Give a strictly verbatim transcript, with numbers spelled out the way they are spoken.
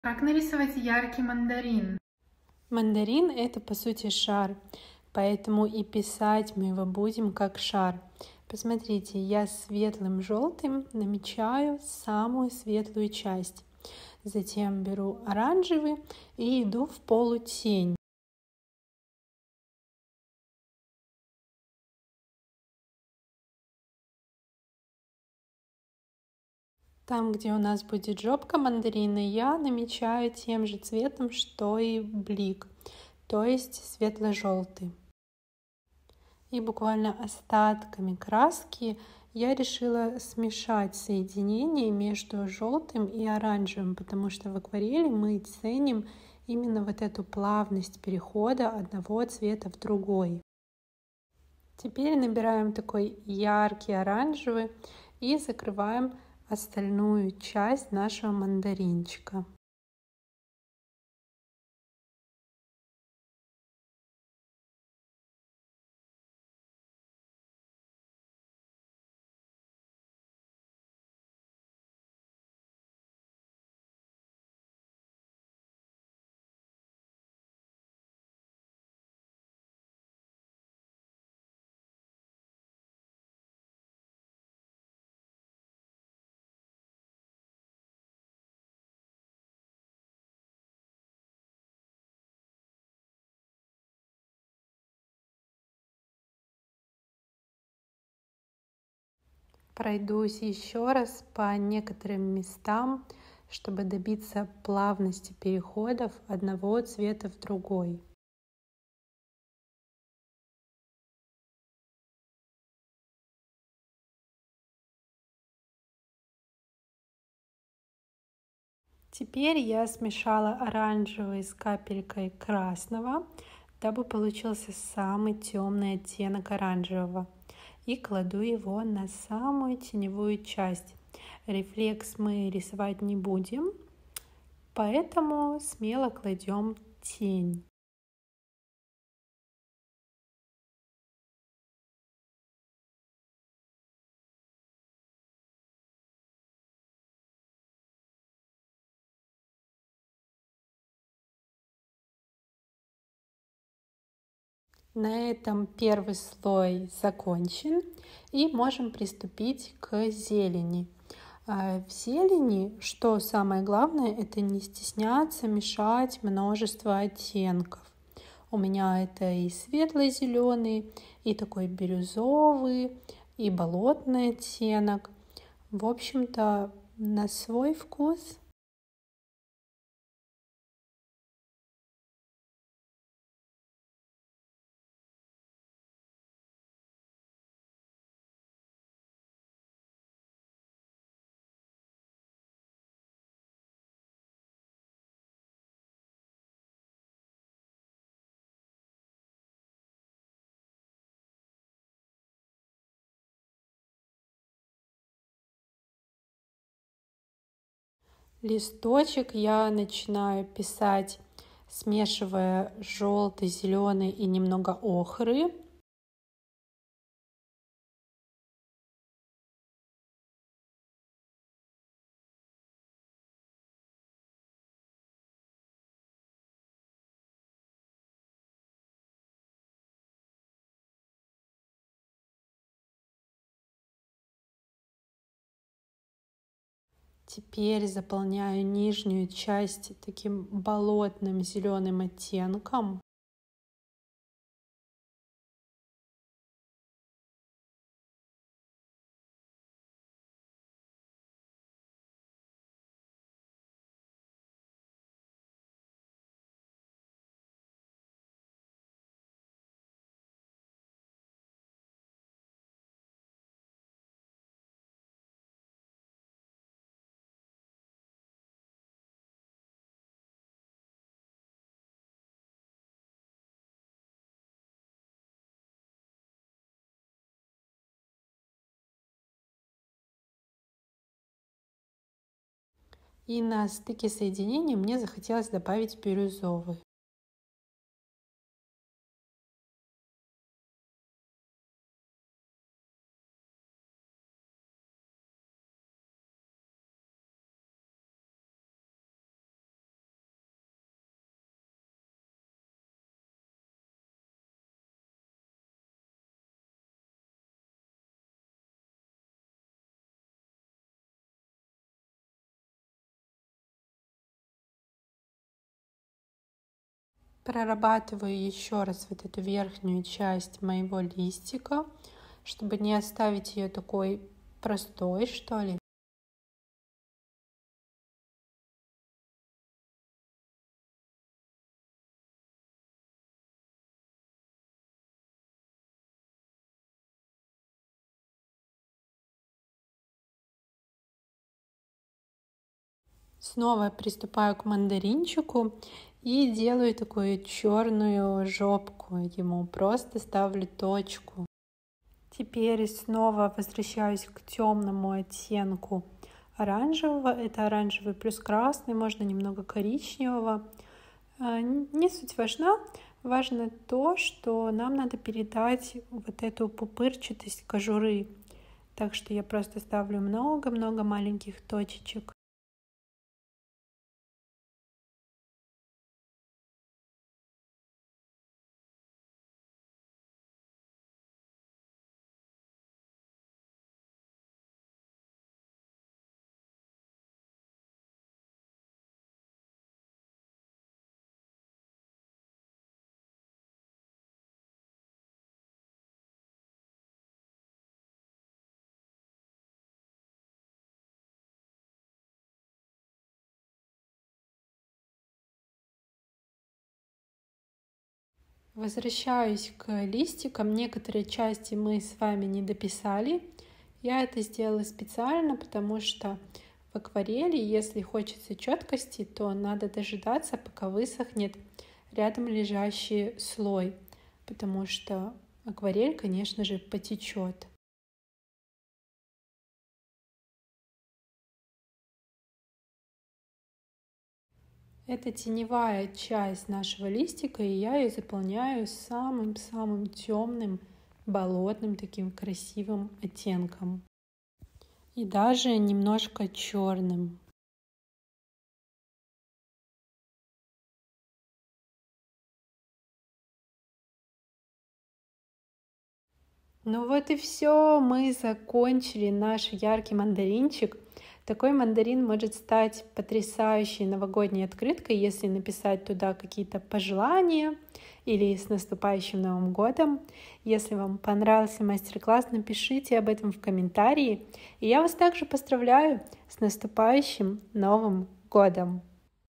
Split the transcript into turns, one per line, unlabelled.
Как нарисовать яркий мандарин?
Мандарин — это по сути шар, поэтому и писать мы его будем как шар. Посмотрите, я светлым желтым намечаю самую светлую часть. Затем беру оранжевый и иду в полутень. Там, где у нас будет жопка мандарина, я намечаю тем же цветом, что и блик, то есть светло-желтый. И буквально остатками краски я решила смешать соединение между желтым и оранжевым, потому что в акварели мы ценим именно вот эту плавность перехода одного цвета в другой. Теперь набираем такой яркий оранжевый и закрываем остальную часть нашего мандаринчика. Пройдусь еще раз по некоторым местам, чтобы добиться плавности переходов одного цвета в другой. Теперь я смешала оранжевый с капелькой красного, дабы получился самый темный оттенок оранжевого. И кладу его на самую теневую часть. Рефлекс мы рисовать не будем, поэтому смело кладем тень. На этом первый слой закончен, и можем приступить к зелени. В зелени, что самое главное, это не стесняться мешать множество оттенков. У меня это и светло-зеленый, и такой бирюзовый, и болотный оттенок. В общем-то, на свой вкус. Листочек я начинаю писать, смешивая желтый, зеленый и немного охры. Теперь заполняю нижнюю часть таким болотным зеленым оттенком. И на стыке соединения мне захотелось добавить бирюзовый. Прорабатываю еще раз вот эту верхнюю часть моего листика, чтобы не оставить ее такой простой, что ли. Снова приступаю к мандаринчику и делаю такую черную жопку ему, просто ставлю точку. Теперь снова возвращаюсь к темному оттенку оранжевого. Это оранжевый плюс красный, можно немного коричневого. Не суть важна. Важно то, что нам надо передать вот эту пупырчатость кожуры. Так что я просто ставлю много-много маленьких точечек. Возвращаюсь к листикам. Некоторые части мы с вами не дописали. Я это сделала специально, потому что в акварели, если хочется четкости, то надо дожидаться, пока высохнет рядом лежащий слой, потому что акварель, конечно же, потечет. Это теневая часть нашего листика, и я ее заполняю самым-самым темным, болотным, таким красивым оттенком. И даже немножко черным. Ну вот и все, мы закончили наш яркий мандаринчик. Такой мандарин может стать потрясающей новогодней открыткой, если написать туда какие-то пожелания или с наступающим Новым годом. Если вам понравился мастер-класс, напишите об этом в комментарии. И я вас также поздравляю с наступающим Новым годом!